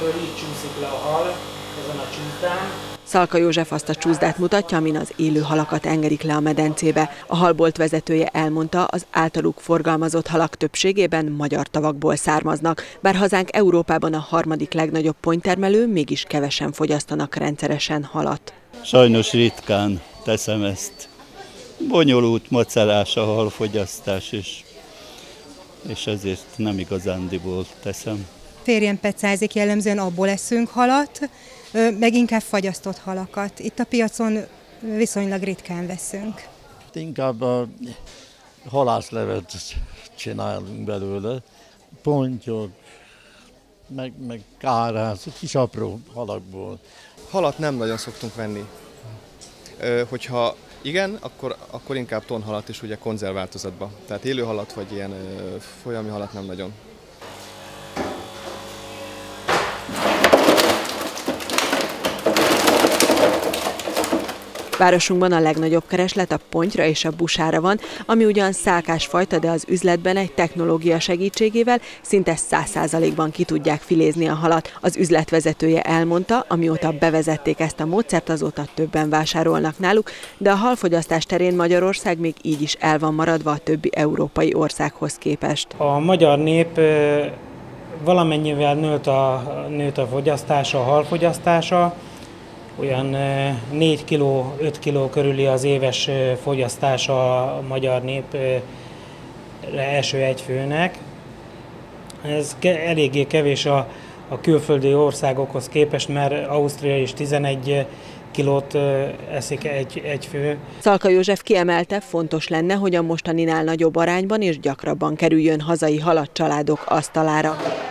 vezetőről így csúszik le a hal ezen a csúszdán. Szalka József azt a csúszdát mutatja, amin az élő halakat engedik le a medencébe. A halbolt vezetője elmondta, az általuk forgalmazott halak többségében magyar tavakból származnak. Bár hazánk Európában a harmadik legnagyobb pontytermelő, mégis kevesen fogyasztanak rendszeresen halat. Sajnos ritkán teszem ezt. Bonyolult, macerás a halfogyasztás, és ezért nem igazándiból teszem. Férjem pecázik, jellemzően abból eszünk halat, meg inkább fagyasztott halakat. Itt a piacon viszonylag ritkán veszünk. Inkább a halászlevet csinálunk belőle, pontyok, meg kárász, kis apró halakból. Halat nem nagyon szoktunk venni. Hogyha igen, akkor inkább tonhalat is ugye konzervváltozatban. Tehát élő halat vagy ilyen folyami halat nem nagyon. Városunkban a legnagyobb kereslet a pontyra és a busára van, ami ugyan szálkásfajta, de az üzletben egy technológia segítségével szinte 100%-ban ki tudják filézni a halat. Az üzletvezetője elmondta, amióta bevezették ezt a módszert, azóta többen vásárolnak náluk, de a halfogyasztás terén Magyarország még így is el van maradva a többi európai országhoz képest. A magyar nép valamennyivel nőtt a fogyasztása, a halfogyasztása. Olyan 4 kg, 5 kg körüli az éves fogyasztása a magyar nép első egyfőnek. Ez eléggé kevés a külföldi országokhoz képest, mert Ausztria is 11 kilót eszik egy fő. Szalka József kiemelte, fontos lenne, hogy a mostaninál nagyobb arányban és gyakrabban kerüljön hazai hal a családok asztalára.